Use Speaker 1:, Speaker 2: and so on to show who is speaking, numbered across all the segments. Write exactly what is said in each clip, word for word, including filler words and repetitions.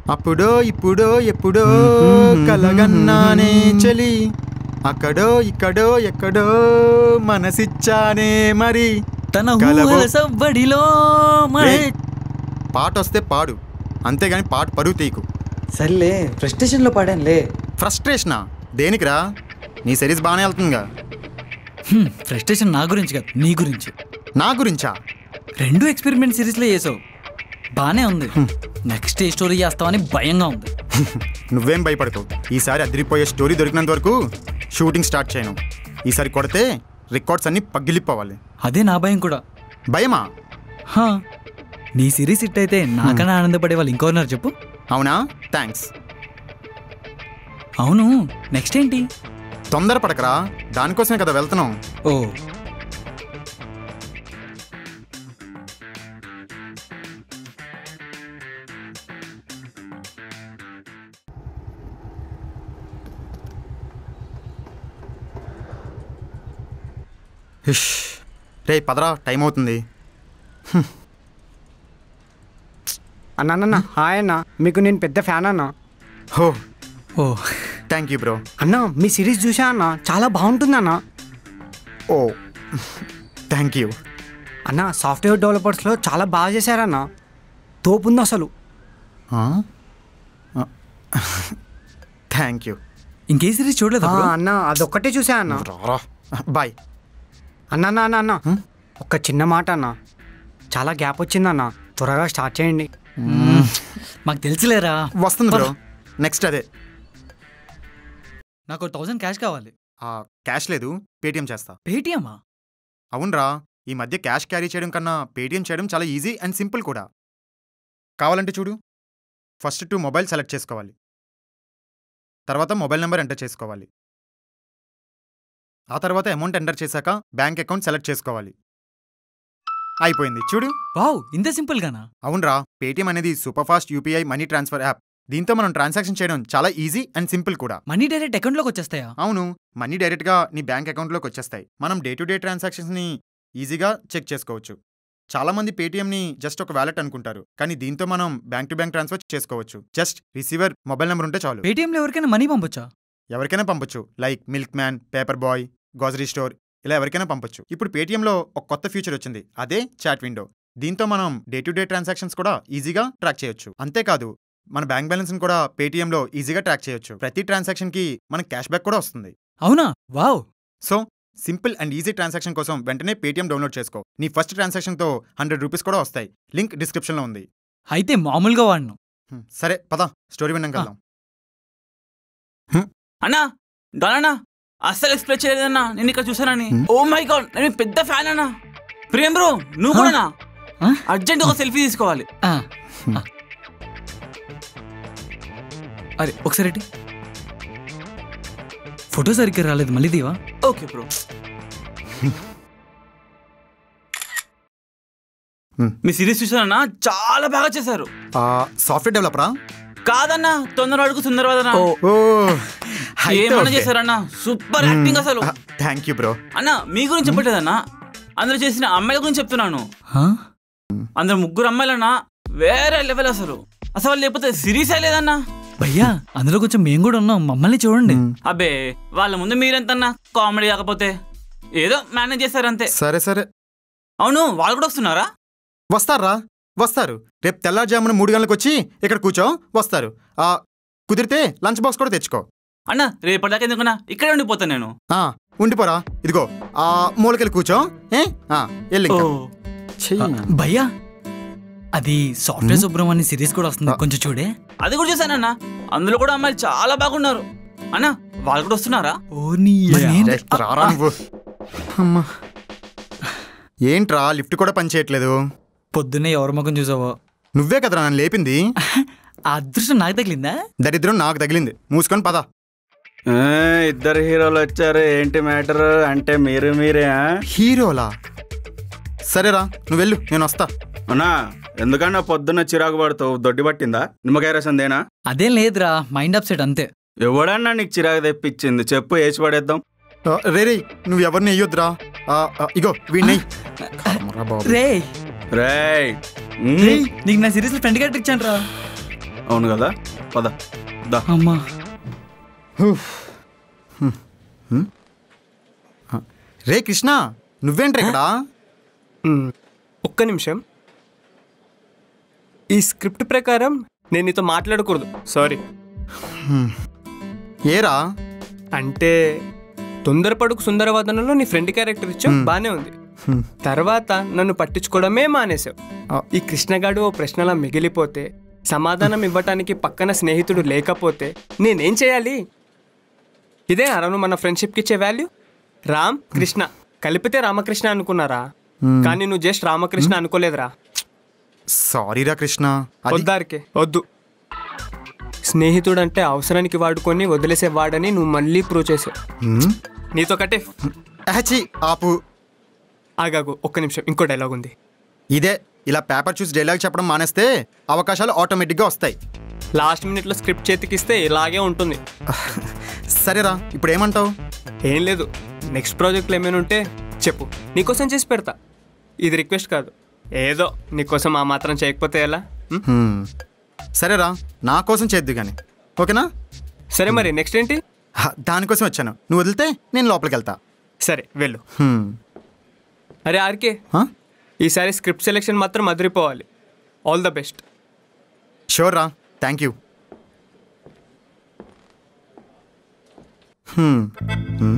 Speaker 1: అప్పుడో ఇప్పుడో ఎప్పుడో కలగన్నానే చలి, అక్కడో ఇక్కడో ఎక్కడో మనసిచ్చానే మరి
Speaker 2: తన సవ్వడిలో.
Speaker 1: పాట వస్తే పాడు, అంతేగాని పాట పరుగు తీయకు.
Speaker 3: సర్లే, ఫ్రస్ట్రేషన్లో పాడానులే.
Speaker 1: ఫ్రస్ట్రేషనా? దేనికిరా? నీ సిరీస్ బాగానే వెళ్తుందిగా.
Speaker 2: ఫ్రస్ట్రేషన్ నా గురించి కాదు, నీ గురించి.
Speaker 1: నా గురించా?
Speaker 2: రెండు ఎక్స్పెరిమెంట్ సిరీస్లో చేసావు, బానే ఉంది. నెక్స్ట్ ఏ స్టోరీ చేస్తావని భయంగా ఉంది.
Speaker 1: నువ్వేం భయపడకు, ఈసారి అదిరిపోయే స్టోరీ దొరికినంత వరకు షూటింగ్ స్టార్ట్ చేయను. ఈసారి కొడితే రికార్డ్స్ అన్ని పగిలిపోవాలి.
Speaker 2: అదే నా భయం కూడా.
Speaker 1: భయమా?
Speaker 2: హా, నీ సిరీస్ హిట్ అయితే నాకన్నా ఆనందపడే వాళ్ళు ఇంకోన్నారు చెప్పు.
Speaker 1: అవునా? థ్యాంక్స్.
Speaker 2: అవును, నెక్స్ట్ ఏంటి?
Speaker 1: తొందరపడకరా, దానికోసమే కదా వెళ్తున్నాం.
Speaker 2: ఓ,
Speaker 1: రే పదరా, టైం అవుతుంది.
Speaker 4: అన్న అన్న హాయ్ అన్న, మీకు నేను పెద్ద ఫ్యాన్ అన్న.
Speaker 1: హో,
Speaker 2: ఓ
Speaker 1: థ్యాంక్ యూ బ్రో.
Speaker 4: అన్న మీ సిరీస్ చూసా అన్న, చాలా బాగుంటుంది అన్న.
Speaker 1: ఓ థ్యాంక్ యూ
Speaker 4: అన్న. సాఫ్ట్వేర్ డెవలపర్స్లో చాలా బాగా చేశారన్న, తోపుంది అసలు.
Speaker 1: Thank you.
Speaker 2: ఇంకే సిరీస్ చూడలేదు
Speaker 4: అన్న? అదొక్కటే చూసా అన్న.
Speaker 1: బాయ్
Speaker 4: అన్న అన్న అన్న అన్న ఒక్క చిన్న మాట అన్న, చాలా గ్యాప్ వచ్చిందన్న, త్వరగా స్టార్ట్ చేయండి.
Speaker 2: మాకు తెలుసులేరా.
Speaker 1: వస్తుంది బ్రో. నెక్స్ట్ అదే.
Speaker 2: నాకు థౌసండ్ క్యాష్ కావాలి.
Speaker 1: క్యాష్ లేదు, పేటిఎం చేస్తా.
Speaker 2: పేటిఎమ్మా?
Speaker 1: అవునరా, ఈ మధ్య క్యాష్ క్యారీ చేయడం కన్నా పేటిఎం చేయడం చాలా ఈజీ అండ్ సింపుల్ కూడా. కావాలంటే చూడు, ఫస్ట్ టూ మొబైల్ సెలెక్ట్ చేసుకోవాలి, తర్వాత మొబైల్ నెంబర్ ఎంటర్ చేసుకోవాలి, ఆ తర్వాత అమౌంట్ ఎంటర్ చేశాక బ్యాంక్ అకౌంట్ సెలెక్ట్ చేసుకోవాలి. అయిపోయింది చూడు.
Speaker 2: వావ్, ఇంత సింపుల్ గానా?
Speaker 1: అవునరా, పేటిఎం అనేది super fast UPI money transfer app. దీంతో మనం ట్రాన్సాక్షన్ చేయడం చాలా ఈజీ అండ్ సింపుల్ కూడా.
Speaker 2: మనీ డైరెక్ట్ అకౌంట్లోకి వచ్చేస్తాయా?
Speaker 1: అవును, మనీ డైరెక్ట్గా నీ బ్యాంక్ అకౌంట్లోకి వచ్చేస్తాయి. మనం డే టు డే ట్రాన్సాక్షన్స్ని ఈజీగా చెక్ చేసుకోవచ్చు. చాలా మంది పేటిఎంని జస్ట్ ఒక వ్యాలెట్ అనుకుంటారు, కానీ దీంతో మనం బ్యాంక్ టు బ్యాంక్ ట్రాన్స్ఫర్ చేసుకోవచ్చు. జస్ట్ రిసీవర్ మొబైల్ నెంబర్ ఉంటే చాలు.
Speaker 2: పేటిఎంలో ఎవరికైనా మనీ పంపొచ్చా?
Speaker 1: ఎవరికైనా పంపొచ్చు, like milkman, paper boy, grocery store, ఇలా ఎవరికైనా పంపొచ్చు. ఇప్పుడు పేటిఎంలో ఒక కొత్త ఫీచర్ వచ్చింది, అదే చాట్ విండో. దీంతో మనం డే టు డే ట్రాన్సాక్షన్స్ కూడా ఈజీగా ట్రాక్ చేయొచ్చు. అంతేకాదు, మన బ్యాంక్ బ్యాలెన్స్ కూడా పేటిఎంలో ఈజీగా ట్రాక్ చేయొచ్చు. ప్రతి ట్రాన్సాక్షన్ కి మనకి క్యాష్ బ్యాక్ కూడా వస్తుంది.
Speaker 2: అవునా? Wow.
Speaker 1: So simple and easy transaction కోసం వెంటనే పేటిఎం డౌన్లోడ్ చేసుకో. నీ ఫస్ట్ ట్రాన్సాక్షన్ తో హండ్రెడ్ రూపీస్ కూడా వస్తాయి. లింక్ డిస్క్రిప్షన్ లో ఉంది.
Speaker 2: అయితే మామూలుగా వాడను.
Speaker 1: సరే పద, స్టోరీ విన్నాం కదా.
Speaker 5: అన్నా దానా అస్సలు ఎక్స్ప్లెయిన్ చేయలేదన్నా, నేను ఇక్కడ చూసానని. ఓ మై గాడ్, నేను పెద్ద ఫ్యాన్ అన్నా. ప్రియం బ్రో, నువ్వు కూడా అర్జెంట్ ఒక సెల్ఫీ తీసుకోవాలి.
Speaker 2: అరే ఒకసారి ఫోటో సరిగ్గా రాలేదు, మళ్ళీ దీవా?
Speaker 5: Okay bro. మీ సిరీస్ చూసానన్నా, చాలా బాగా చేశారు.
Speaker 1: సాఫ్ట్వేర్ డెవలపరా?
Speaker 5: కాదన్నా, తొందర అడుగు సుందరవాదన్నా. ఏమన్నా చేశారన్నా, సూపర్ యాక్టింగ్ అసలు.
Speaker 1: Thank you bro.
Speaker 5: అన్నా మీ గురించి చెప్పట్లేదన్నా, అందులో చేసిన అమ్మాయిల గురించి చెప్తున్నాను. అందులో ముగ్గురు అమ్మాయిలన్నా వేరే లెవెల్ అసలు. అసలు లేకపోతే సిరీసే లేదన్నా.
Speaker 2: భయ్యా, అందులో కొంచెం మేము కూడా ఉన్నాం, మమ్మల్ని చూడండి.
Speaker 5: అబ్బే, వాళ్ళ ముందు మీరెంతన్నా కామెడీ కాకపోతే ఏదో మేనేజ్ చేస్తారంతే.
Speaker 1: సరే సరే.
Speaker 5: అవును, వాళ్ళు కూడా వస్తున్నారా?
Speaker 1: వస్తారా? వస్తారు. రేపు తెల్లారుజామున మూడు గంటలకు వచ్చి ఇక్కడ కూర్చో. వస్తారు. ఆ కుదిరితే లంచ్ బాక్స్ కూడా తెచ్చుకో.
Speaker 5: అన్నా రేపటిదాకా ఎందుకన్నా, ఇక్కడే ఉండిపోతాను నేను.
Speaker 1: ఉండిపోరా, ఇదిగో ఆ మూలకెళ్ళి కూర్చో.
Speaker 2: భయ్యా, అది సాఫ్ట్వేర్ సుబ్రహ్మణ్యం సిరీస్ కూడా వస్తుంది, కొంచెం చూడే.
Speaker 5: అది కూడా చూసానన్నా, అందులో కూడా అమ్మాయిలు చాలా బాగున్నారు. అన్నా వాళ్ళు కూడా వస్తున్నారా?
Speaker 1: ఏంట్రా లిఫ్ట్ కూడా పని చేయట్లేదు?
Speaker 2: పొద్దున్నే ఎవరి ముఖం చూసావో?
Speaker 1: నువ్వే కదరా నన్ను లేపింది.
Speaker 2: ఆ అదృష్టం నాకు తగిలిందా?
Speaker 1: దరిద్రం నాకు తగిలింది. మూసుకొని పద.
Speaker 6: ఇద్దరు హీరోలు వచ్చారు, ఏంటి మ్యాటర్? అంటే మీరు మీరే
Speaker 1: హీరోలా? సరేరా, నువ్వు వెళ్ళు, నేను వస్తా.
Speaker 6: అన్నా ఎందుకన్నా పొద్దున్న చిరాకు పడుతావు? దొడ్డి పట్టిందా? నిమ్మకాయ రసందేనా?
Speaker 2: అదేం లేదురా, మైండ్ అప్సెట్ అంతే.
Speaker 6: ఎవడన్నా నీకు చిరాకు తెప్పించింది చెప్పు, వేసి పడేద్దాం.
Speaker 1: రే రే, నువ్వు ఎవరిని వేయొద్దురా. ఇగో వీడిని.
Speaker 2: రే
Speaker 6: రే
Speaker 2: నీకు నా సిరీస్ ఫ్రెండ్ గట్టి ఇచ్చాను రా.
Speaker 6: అవును కదా, పద దా.
Speaker 2: అమ్మా
Speaker 1: రే కృష్ణ, నువ్వేంట్రా ఇక్కడ?
Speaker 7: మ్మ్. ఒక్క నిమిషం. ఈ స్క్రిప్ట్ ప్రకారం నేను నీతో మాట్లాడకూడదు, సారీ.
Speaker 1: ఏరా?
Speaker 7: అంటే తొందరపడుకు సుందరవదనంలో నీ ఫ్రెండ్ క్యారెక్టర్ ఇచ్చావు, బానే ఉంది. తర్వాత నన్ను పట్టించుకోవడమే మానేశావు. ఈ కృష్ణగాడు ఓ ప్రశ్నలా మిగిలిపోతే, సమాధానం ఇవ్వటానికి పక్కన స్నేహితుడు లేకపోతే నేనేం చేయాలి? ఇదే అరను మన ఫ్రెండ్షిప్కి ఇచ్చే వాల్యూ. రామ్ కృష్ణ కలిపితే రామకృష్ణ అనుకున్నారా, కానీ నువ్వు జస్ట్ రామకృష్ణ అనుకోలేదురా.
Speaker 1: సారీరా కృష్ణ. అది-
Speaker 7: వద్దారికే వద్దు. స్నేహితుడు అంటే అవసరానికి వాడుకొని వదిలేసే వాడని నువ్వు మళ్ళీ ప్రూవ్ చేసావు.
Speaker 1: హ్మ్?
Speaker 7: నీతో కట్టే.
Speaker 1: అహచి, ఆపు.
Speaker 7: ఆగాగు, ఒక్క నిమిషం, ఇంకో డైలాగ్ ఉంది.
Speaker 1: ఇదే ఇలా పేపర్ చూసి డైలాగ్ చెప్పడం మానేస్తే అవకాశాలు ఆటోమేటిక్గా వస్తాయి.
Speaker 7: లాస్ట్ మినిట్లో స్క్రిప్ట్ చేతికిస్తే ఇలాగే ఉంటుంది.
Speaker 1: సరేరా, ఇప్పుడు ఏమంటావు?
Speaker 7: ఏం లేదు, నెక్స్ట్ ప్రాజెక్ట్లో ఏమైనా ఉంటే చెప్పు, నీకోసం చేసి పెడతా. ఇది రిక్వెస్ట్ కాదు, ఏదో నీకోసం ఆ మాత్రం చేయకపోతే ఎలా? ఉం?
Speaker 1: హ్మ్. సరేరా, నా కోసం చేద్దు కానీ, ఓకేనా?
Speaker 7: సరే, మరి నెక్స్ట్ ఏంటి?
Speaker 1: హ, దానికోసం వచ్చాను. నువ్వు వదిలితే నేను లోపలికి వెళ్తా.
Speaker 7: సరే వెళ్ళు.
Speaker 1: హ్మ్.
Speaker 7: అరే ఆర్కే,
Speaker 1: హ?
Speaker 7: ఈసారి స్క్రిప్ట్ సెలెక్షన్ మాత్రం అదిరిపోవాలి. All the best.
Speaker 1: షూర్ రా, thank you. Hmm. Hmm.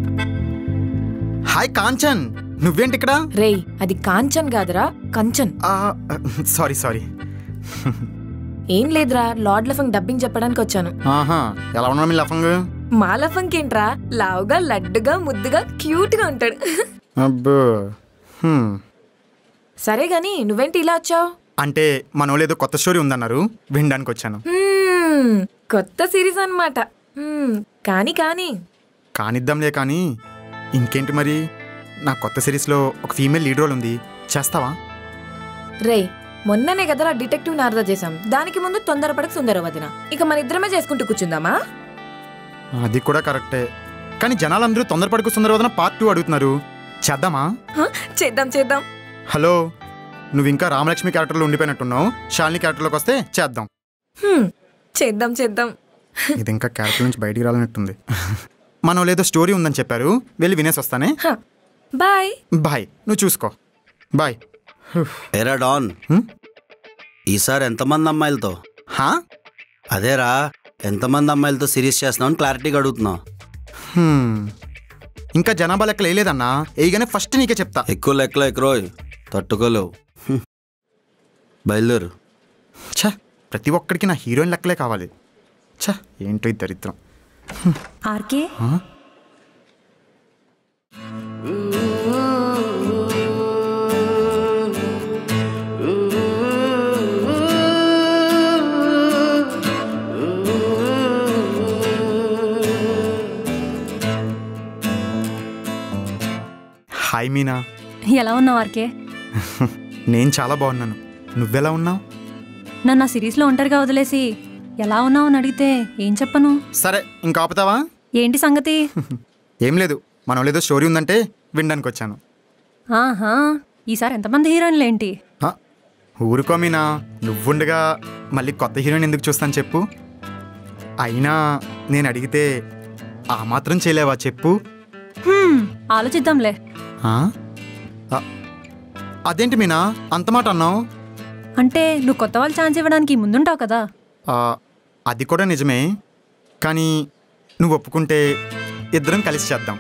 Speaker 1: Hi Kanchan, నువ్వేంటి ఇక్కడ?
Speaker 8: రేయ్, అది కాంచన్ కాదురా, కంచన్.
Speaker 1: ఆ, సారీ సారీ.
Speaker 8: ఏం లేదురా, లార్డ్ లఫంగ్ డబ్బింగ్ చెప్పడానికి వచ్చాను.
Speaker 1: ఆహా, ఎలా ఉన్నావు మీ లఫంగ్?
Speaker 8: మా లఫంగ్ ఏంట్రా, లావుగా లడ్డుగా ముద్దుగా క్యూట్ గా ఉంటాడు.
Speaker 1: అబ్బో. హ్మ్.
Speaker 8: సరే గాని నువ్వేంటి ఇలా వచ్చావు?
Speaker 1: అంటే మనోళ్ళు ఏదో కొత్త స్టోరీ ఉందన్నారు, వినడానికి వచ్చాను.
Speaker 8: కొత్త సిరీస్ అన్నమాట. హ్మ్, కానీ కానీ
Speaker 1: కానిద్దాంలే కానీ, ఇంకేంటి మరి? నా కొత్త సిరీస్లో ఒక ఫీమేల్ లీడ్ రోల్ ఉంది, చేస్తావా?
Speaker 8: రేయ్, మొన్ననే కదరా డిటెక్టివ్ నారద చేసాం, దానికి ముందు తొందరపడక సుందర వదిన. ఇక మన ఇద్దరమే చేసుకుంటూ కూర్చుందామా?
Speaker 1: అది కూడా కరెక్టే, కానీ జనాలందరూ తొందరపడుకు సుందరవదన పార్ట్ టూ అడుగుతున్నారు, చేద్దామా?
Speaker 8: హ, చేద్దాం చేద్దాం.
Speaker 1: హలో, నువ్వు ఇంకా రామలక్ష్మి క్యారెక్టర్లో ఉండిపోయినట్టున్నావు, శాలిని క్యారెక్టర్లోకి వస్తే చేద్దాం.
Speaker 8: హ్మ్, చేద్దాం చేద్దాం.
Speaker 1: ఇది ఇంకా క్యారెక్టర్ నుంచి బయటికి రాలన్నట్టుంది. మనం లేదో స్టోరీ ఉందని చెప్పారు, వెళ్ళి వినేసి వస్తానే.
Speaker 8: హ, బాయ్
Speaker 1: బాయ్, నువ్వు చూసుకో. బాయ్.
Speaker 9: ఏరా డాన్,
Speaker 1: హ్మ్?
Speaker 9: ఈసారి ఎంతమంది అమ్మాయిలతో?
Speaker 1: హా?
Speaker 9: అదేరా, ఎంతమంది అమ్మాయిలతో సిరీస్ చేస్తున్నావు క్లారిటీగా అడుగుతున్నావు.
Speaker 1: హ్మ్. ఇంకా జనాభా లెక్కలు వేయలేదన్నా, వేయగానే ఫస్ట్ నీకే చెప్తా.
Speaker 9: ఎక్కువ లెక్కలో ఎక్కురోయ్, తట్టుకోలేవు. హ్మ్. బయలుదేరు.
Speaker 1: ఛ, ప్రతి ఒక్కడికి నా హీరోయిన్ లెక్కలే కావాలి. ఛ, ఏంటో ఈ దరిద్రం.
Speaker 10: ఆర్కే,
Speaker 1: ఆ? హాయ్ మీనా.
Speaker 10: ఎలా ఉన్నావు ఆర్కే?
Speaker 1: నేను చాలా బాగున్నాను, నువ్వెలా ఉన్నావు?
Speaker 10: నన్ను ఆ సిరీస్లో ఒంటరిగా వదిలేసి ఎలా ఉన్నావు అని అడిగితే ఏం చెప్పను?
Speaker 1: సరే, ఇంకా ఆపుతావా?
Speaker 10: ఏంటి సంగతి?
Speaker 1: ఏం లేదు, మనం లేదో స్టోరీ ఉందంటే వినడానికి వచ్చాను.
Speaker 10: ఆహా, ఈసారి ఎంతమంది హీరోయిన్లు ఏంటి?
Speaker 1: హ, ఊరుకో మీనా, నువ్వుండగా మళ్ళీ కొత్త హీరోయిన్ ఎందుకు చూస్తాను చెప్పు? అయినా నేను అడిగితే ఆ మాత్రం చేయలేవా చెప్పు?
Speaker 10: హ్మ్, ఆలోచిద్దాంలే.
Speaker 1: ఆ? ఆ, అదేంటి మీనా అంత మాట అన్నావు?
Speaker 10: అంటే నువ్వు కొత్త వాళ్ళు ఛాన్స్ ఇవ్వడానికి ముందుంటావు కదా.
Speaker 1: ఆ, అది కూడా నిజమే, కానీ నువ్వు ఒప్పుకుంటే ఇద్దరం కలిసి చేద్దాం.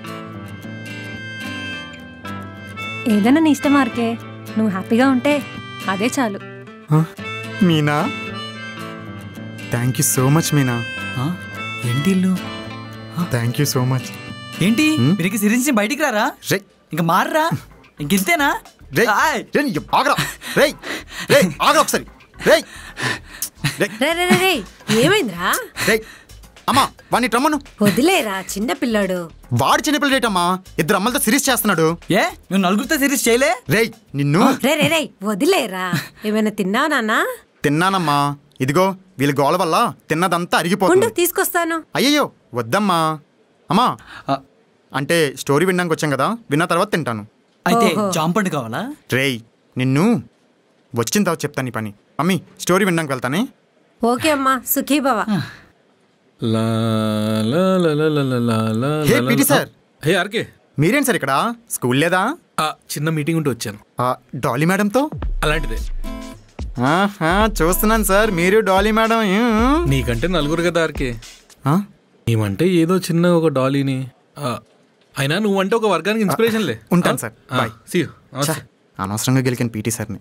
Speaker 10: ఏదైనా నీ ఇష్టం ఆర్కే, నువ్వు హ్యాపీగా ఉంటే అదే చాలు.
Speaker 1: ఆ, Meena, thank you so much Meena.
Speaker 2: ఆ? ఏంటి ఇల్లు?
Speaker 1: Thank you so much.
Speaker 2: ఏంటి
Speaker 1: హ్మ్?
Speaker 2: మీరు సిరీస్ నుంచి బయటికి రారా?
Speaker 1: రే
Speaker 2: ఇంకా మారరా? ఇంకెంతేనా?
Speaker 1: రే
Speaker 2: ఆయ్.
Speaker 1: రే, నీ ఆగరా. రే రే ఆగరా ఒకసారి. రే రే
Speaker 8: రే రే రే రే, ఏమైందిరా?
Speaker 1: రే అమ్మా, వాడిని రమ్మను.
Speaker 8: వదిలేరా, చిన్న పిల్లాడు.
Speaker 1: వాడు చిన్నపిల్ల రేటమ్మా, ఇద్దరు అమ్మలతో సిరీస్ చేస్తున్నాడు.
Speaker 2: ఏ నువ్వు నలుగురితో సిరీస్ చేయలే?
Speaker 1: రేయ్ నిన్ను.
Speaker 8: రే రే రే, వదిలేరా. ఏమైనా తిన్నావా నాన్న?
Speaker 1: తిన్నానమ్మా, ఇదిగో వీళ్ళ గోల వల్ల తిన్నదంతా అరిగిపోతుంది.
Speaker 8: తీసుకొస్తాను.
Speaker 1: అయ్యయ్యో వద్దమ్మా. అమ్మా,
Speaker 2: ఆ,
Speaker 1: అంటే స్టోరీ వినడానికి వచ్చాం కదా, విన్న తర్వాత తింటాను.
Speaker 2: అయితే
Speaker 8: ఓహో.
Speaker 2: జాంపండు కావాలా?
Speaker 1: రేయ్ నిన్ను వచ్చిన తర్వాత చెప్తాను ఈ పని. మమ్మీ, స్టోరీ వినడానికి వెళ్తానే.
Speaker 11: ఓకే అమ్మా సుఖీ భవ.
Speaker 12: లా లా లా లా లా లా లా లా
Speaker 1: హే
Speaker 12: లా
Speaker 1: పీటీ
Speaker 12: లా.
Speaker 1: సార్.
Speaker 12: హే ఆర్కే.
Speaker 1: మీరేం సార్ ఇక్కడ? స్కూల్ లేదా?
Speaker 12: ఆ, చిన్న మీటింగ్ ఉంటే వచ్చాను.
Speaker 1: ఆ, డాలీ మేడంతో?
Speaker 12: అలాంటిదే.
Speaker 1: ఆహా, చూస్తున్నాను సార్ మీరు డాలీ మేడం.
Speaker 12: నీకంటే నలుగురు కదా ఆర్కే. ఏమంటే ఏదో చిన్న ఒక డాలీని. ఆ, అయినా నువ్వంటే ఒక వర్గానికి ఇన్స్పిరేషన్లే.
Speaker 1: ఉంటాను సార్. బాయ్.
Speaker 12: See you.
Speaker 1: ఛ, అనవసరంగా గెలికాను పీటీ సార్ని.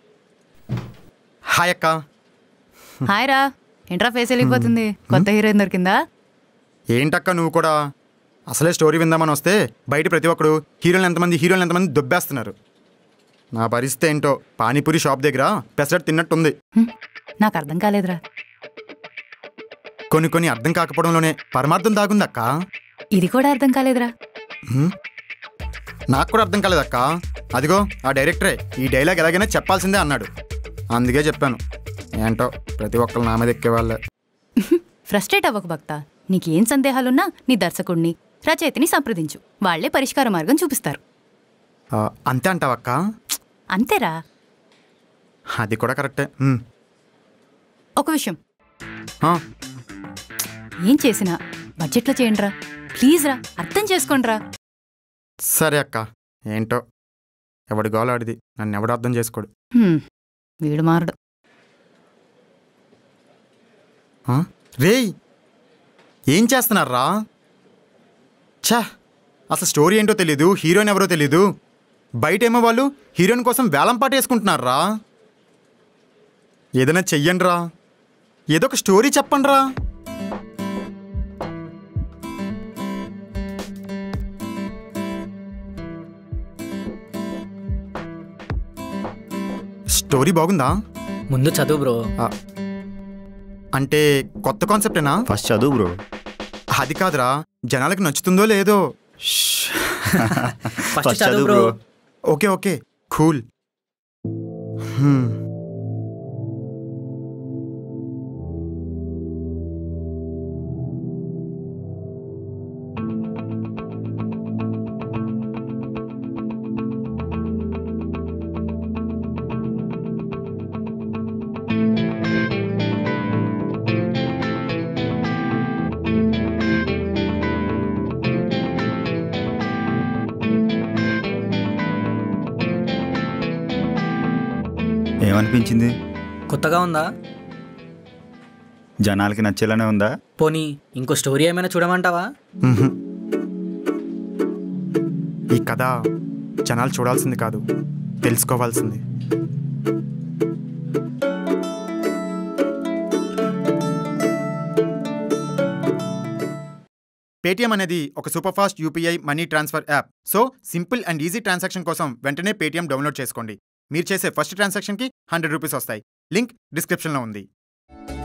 Speaker 1: హాయ్ అక్క.
Speaker 13: హాయ్ రా. ఏంట్రా ఫేస్ వెళ్ళిపోతుంది? కొత్త హీరోయిన్ దొరికిందా?
Speaker 1: ఏంటక్క నువ్వు కూడా? అసలే స్టోరీ విందామని వస్తే బయట ప్రతి ఒక్కడు హీరోలు ఎంతమంది హీరోలు ఎంతమంది దొబ్బేస్తున్నారు. నా పరిస్థితి ఏంటో పానీపూరి షాప్ దగ్గర పెసరట్ తిన్నట్టుంది.
Speaker 13: నాకు అర్థం కాలేదురా.
Speaker 1: కొన్ని కొన్ని అర్థం కాకపోవడంలోనే పరమార్థం దాగుందక్క.
Speaker 13: ఇది కూడా అర్థం కాలేదురా.
Speaker 1: నాకు కూడా అర్థం కాలేదక్క. అదిగో ఆ డైరెక్టరే ఈ డైలాగ్ ఎలాగైనా చెప్పాల్సిందే అన్నాడు. అందుకే చెప్పాను. ఏంటో ప్రతి ఒక్కరు నా మీద ఎక్కేవాళ్ళే.
Speaker 13: ఫ్రస్ట్రేట్ అవ్వకు భక్త. నీకేం సందేహాలున్నా నీ దర్శకుడిని రచయితని సంప్రదించు. వాళ్లే పరిష్కార మార్గం చూపిస్తారు.
Speaker 1: అంతే అంటావక్క?
Speaker 13: అంతేరా.
Speaker 1: అది కూడా కరెక్టే.
Speaker 13: ఒక విషయం, ఏం చేసినా బడ్జెట్లో చేయండి రా. ప్లీజ్ రా, అర్థం చేసుకోండి రా.
Speaker 1: సరే అక్క. ఏంటో ఎవడి గోల ఆడిది, నన్ను ఎవడు అర్థం చేసుకోడు.
Speaker 13: వీడు మారడు.
Speaker 1: రేయ్ ఏం చేస్తున్నారా? ఛా, అసలు స్టోరీ ఏంటో తెలీదు, హీరోయిన్ ఎవరో తెలీదు. బయటేమో వాళ్ళు హీరోయిన్ కోసం వేలం పాట వేసుకుంటున్నారా? ఏదైనా చెయ్యండి రా, ఏదో ఒక స్టోరీ చెప్పండి రా. స్టోరీ బాగుందా?
Speaker 2: ముందు చదువు బ్రో.
Speaker 1: అంటే కొత్త కాన్సెప్టేనా?
Speaker 14: ఫస్ట్ చదువు బ్రో.
Speaker 1: అది కాదురా, జనాలకు నచ్చుతుందో లేదో.
Speaker 2: ఫస్ట్ చదువు బ్రో.
Speaker 1: Okay okay cool.
Speaker 14: ఏమనిపించింది?
Speaker 2: కొత్తగా ఉందా?
Speaker 14: జనాలకి నచ్చేలానే ఉందా?
Speaker 2: పోనీ ఇంకో స్టోరీ ఏమైనా చూడమంటావా?
Speaker 1: ఈ కథ జనాలు చూడాల్సింది కాదు, తెలుసుకోవాల్సింది. పేటిఎం అనేది ఒక super fast UPI money transfer app. So simple and easy transaction కోసం వెంటనే పేటిఎం డౌన్లోడ్ చేసుకోండి. మీరు చేసే ఫస్ట్ ట్రాన్సాక్షన్కి హండ్రెడ్ రూపీస్ వస్తాయి. లింక్ డిస్క్రిప్షన్లో ఉంది.